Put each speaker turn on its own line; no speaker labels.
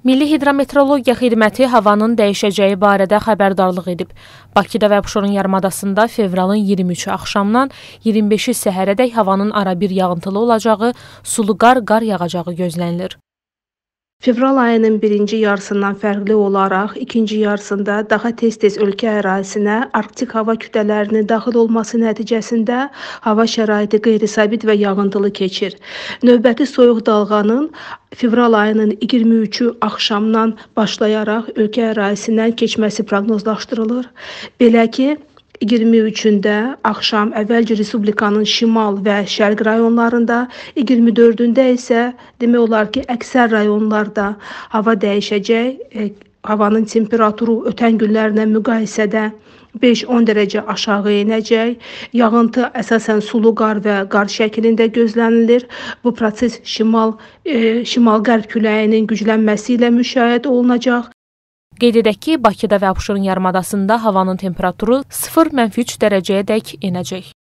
Milli Hidrometeorologiya Xidməti havanın dəyişəcəyi barədə xəbərdarlıq edib. Bakıda və Abşeron yarımadasında fevralın 23-ü axşamdan 25-i səhərədək havanın arabir yağıntılı olacağı, sulu qar yağacağı gözlənilir.
Fevral ayının birinci yarısından fərqli olaraq, ikinci yarısında daha tez-tez ölkə ərazisinə Arktik hava kütlələrinin daxil olması nəticəsində hava şəraiti qeyri-sabit və yağıntılı keçir. Növbəti soyuq dalğanın fevral ayının 23-ü axşamdan başlayaraq ölkə ərazisindən keçməsi proqnozlaşdırılır. Belə ki, 23-də axşam əvvəlcə Respublikanın şimal və şərq rayonlarında, 24-də isə demək olar ki, əksər rayonlarda hava dəyişəcək. Havanın temperaturu ötən günlərlə müqayisədə 5-10 dərəcə aşağı enəcək. Yağıntı əsasən sulu qar və qar şəklində gözlənilir. Bu proses şimal-qərb küləyinin güclənməsi ilə müşahidə olunacaq.
Qeyd edək ki, Bakıda və Abşeron yarımadasında havanın temperaturu 0-3 dərəcəyədək enəcək.